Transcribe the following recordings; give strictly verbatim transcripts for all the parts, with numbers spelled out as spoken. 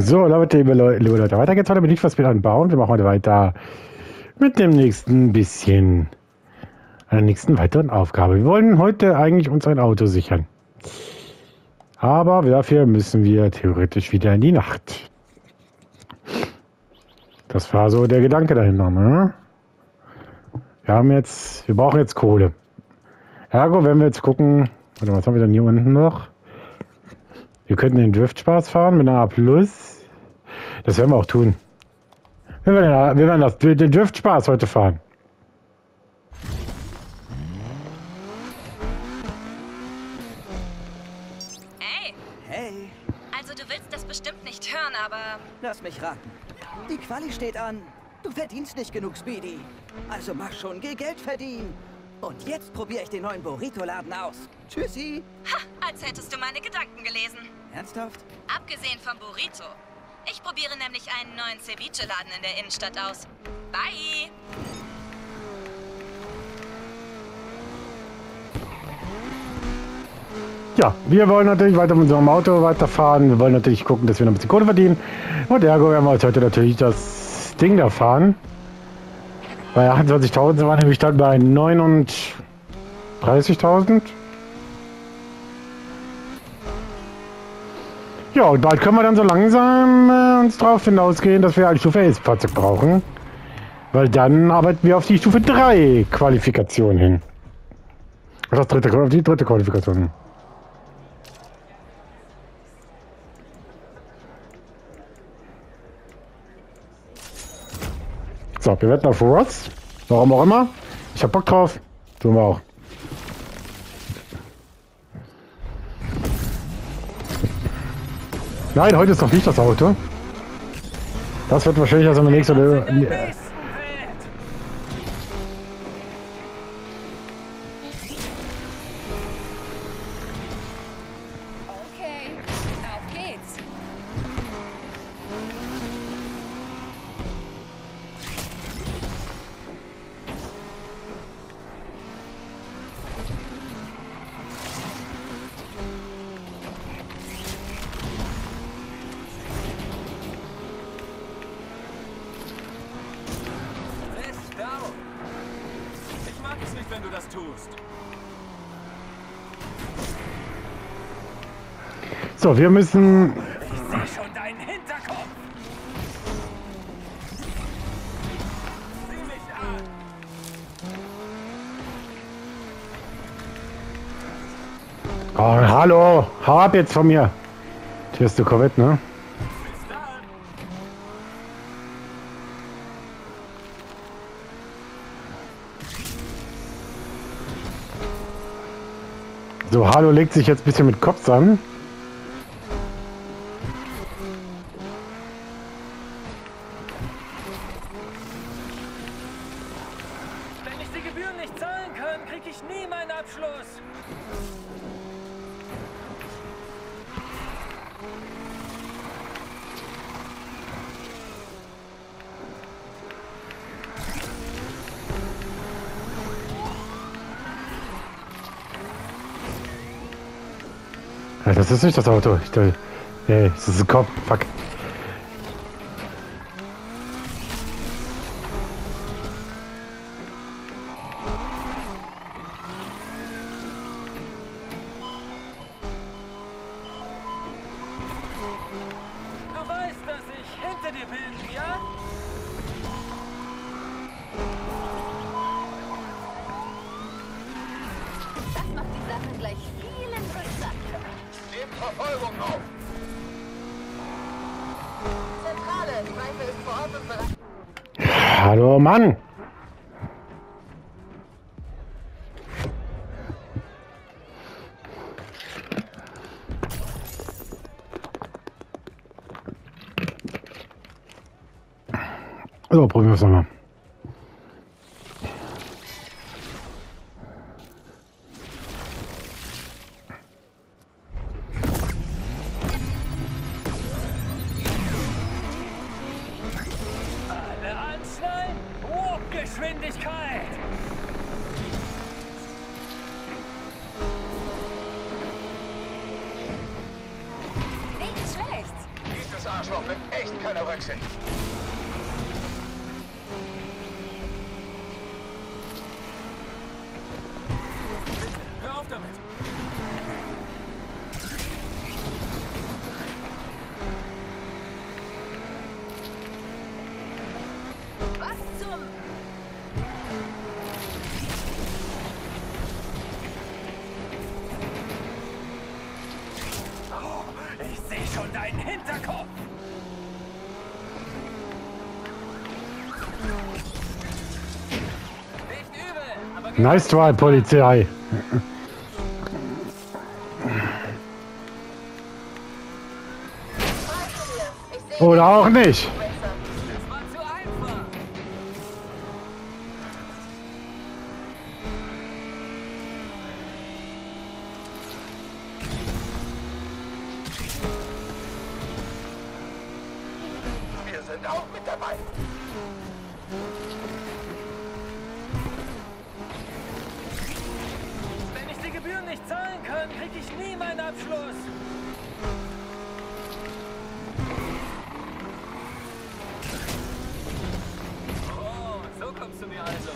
So, Leute, liebe Leute, liebe Leute, weiter geht's weiter mit Need for Speed Unbound. Wir machen heute weiter mit dem nächsten bisschen, einer nächsten weiteren Aufgabe. Wir wollen heute eigentlich uns ein Auto sichern. Aber dafür müssen wir theoretisch wieder in die Nacht. Das war so der Gedanke dahinter, ne? Wir haben jetzt, wir brauchen jetzt Kohle. Ergo, wenn wir jetzt gucken, warte mal, was haben wir denn hier unten noch? Wir könnten den Driftspaß fahren mit einer A plus. Das werden wir auch tun. Wir werden, wir werden das, den Driftspaß heute fahren. Hey. Hey, Also du willst das bestimmt nicht hören, aber... lass mich raten. Die Quali steht an. Du verdienst nicht genug, Speedy. Also mach schon, geh Geld verdienen. Und jetzt probiere ich den neuen Burrito-Laden aus. Tschüssi. Ha, als hättest du meine Gedanken gelesen. Ernsthaft? Abgesehen vom Burrito. Ich probiere nämlich einen neuen Ceviche-Laden in der Innenstadt aus. Bye! Ja, wir wollen natürlich weiter mit unserem Auto weiterfahren. Wir wollen natürlich gucken, dass wir noch ein bisschen Kohle verdienen. Und ergo werden wir jetzt heute natürlich das Ding da fahren. Bei achtundzwanzigtausend sind wir nämlich dann bei neununddreißigtausend. Ja, und bald können wir dann so langsam äh, uns darauf hinausgehen, dass wir ein Stufe elf Fahrzeug brauchen. Weil dann arbeiten wir auf die Stufe drei Qualifikation hin. Auf das dritte, auf die dritte Qualifikation hin. So, wir wetten auf Ross. Warum auch immer. Ich hab Bock drauf. Tun wir auch. Nein, heute ist noch nicht das Auto. Das wird wahrscheinlich also nächste. Äh, Okay, auf geht's. Ich mag es nicht, wenn du das tust. so, wir müssen. Ich sehe schon deinen Hinterkopf. Sieh mich an. Oh, hallo, hau ab jetzt von mir. Hier ist der Corvette, ne? Bis dann. So, Hallo legt sich jetzt ein bisschen mit Kopf an. Wenn ich die Gebühren nicht zahlen kann, krieg ich nie meinen Abschluss. Ja, das ist nicht das Auto. Ich dachte, nee, das ist ein Kopf. Fuck. Du weißt, dass ich hinter dir bin, ja? Das macht die Sache gleich viel interessanter. Nehmt Verfolgung auf. Zentrale, Zweifel ist vor Ort und bereit. Hallo, Mann. So, probieren wir es nochmal. Alle anschnallen. Warp-Geschwindigkeit. Nicht schlecht. Geht es, Arsch. Arschloch nimmt echt keine Rücksicht. Hör auf damit! Was zum... Oh, ich sehe schon deinen Hinterkopf! Nicht übel, aber... Nice try, Polizei. Oder auch nicht. Das war zu einfach! Wir sind auch mit dabei. Wenn ich die Gebühren nicht zahlen kann, krieg ich nie meinen Abschluss! Oh, so kommst du mir also.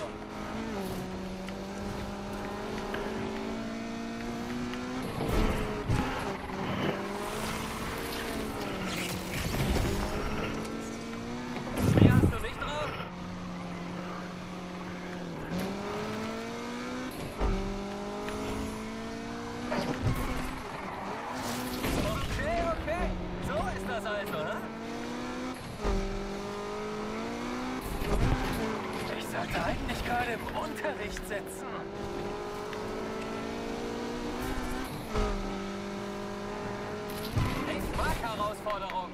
Wie hast du mich drauf? Okay, okay. So ist das also, ne? Ich sollte eigentlich gerade im Unterricht sitzen. Ich mag Herausforderungen.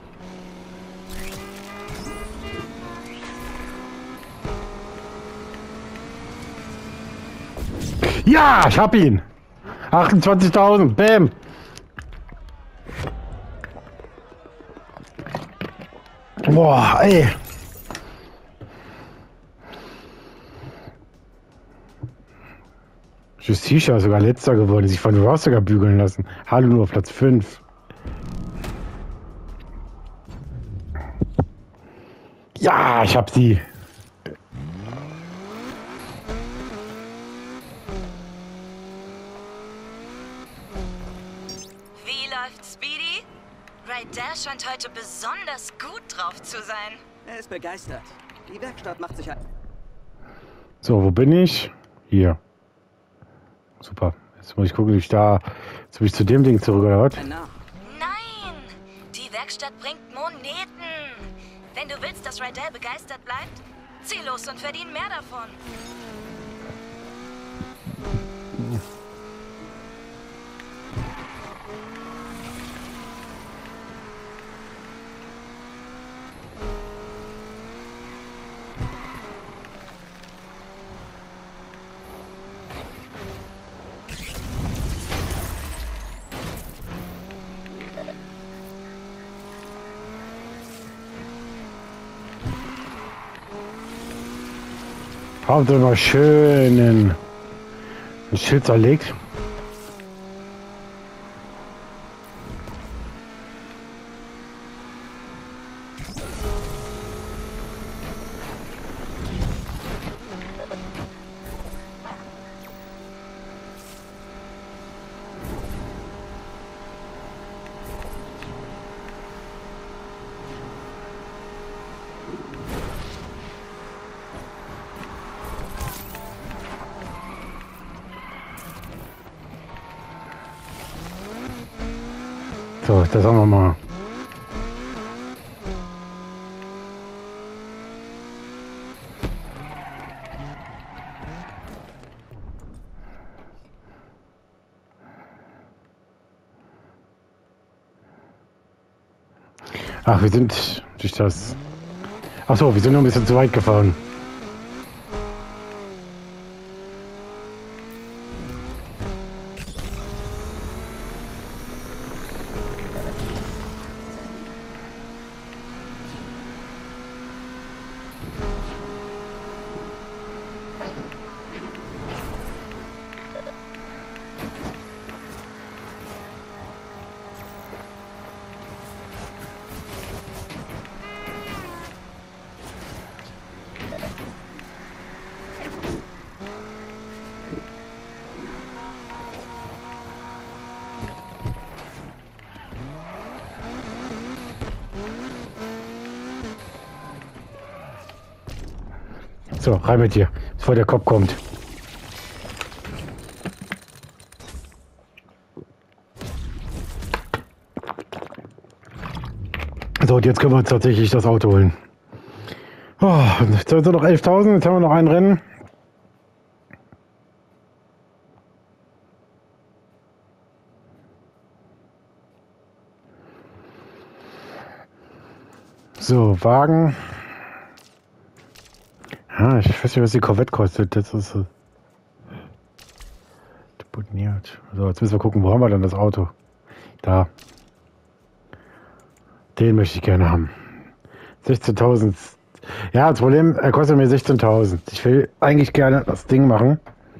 Ja, ich hab ihn. achtundzwanzigtausend. Bam. Boah, ey. Justicia sogar letzter geworden, sich von Ross sogar bügeln lassen. Hallo, nur auf Platz fünf. Ja, ich hab sie. Wie läuft Speedy? Ryder scheint heute besonders gut drauf zu sein. Er ist begeistert. Die Werkstatt macht sich ein... So, wo bin ich? Hier. Super. Jetzt muss ich gucken, wie ich da... Jetzt bin ich zu dem Ding zurück, oder was? ein Narr. Nein, die Werkstatt bringt Moneten. Wenn du willst, dass Ryder begeistert bleibt, zieh los und verdien mehr davon. Habt ihr mal schön ein Schild zerlegt. So, das sagen wir mal. Ach, wir sind durch das... Ach so, wir sind nur ein bisschen zu weit gefahren. So, rein mit dir, bevor der Kopf kommt. So, und jetzt können wir uns tatsächlich das Auto holen. Oh, jetzt sind wir noch elftausend, jetzt haben wir noch ein Rennen. So, Wagen. Ja, ich weiß nicht, was die Corvette kostet. Das ist äh, deponiert. So, jetzt müssen wir gucken, wo haben wir denn das Auto? Da. Den möchte ich gerne haben. sechzehntausend. Ja, das Problem, er kostet mir sechzehntausend. Ich will eigentlich gerne das Ding machen.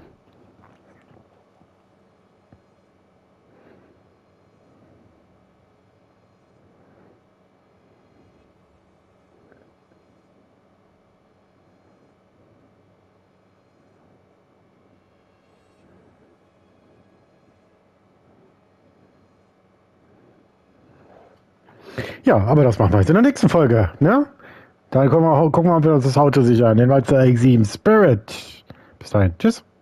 Ja, aber das machen wir jetzt in der nächsten Folge, ne? Dann gucken wir, gucken wir, ob wir uns das Auto sichern. Den Mazda X sieben Spirit. Bis dahin. Tschüss.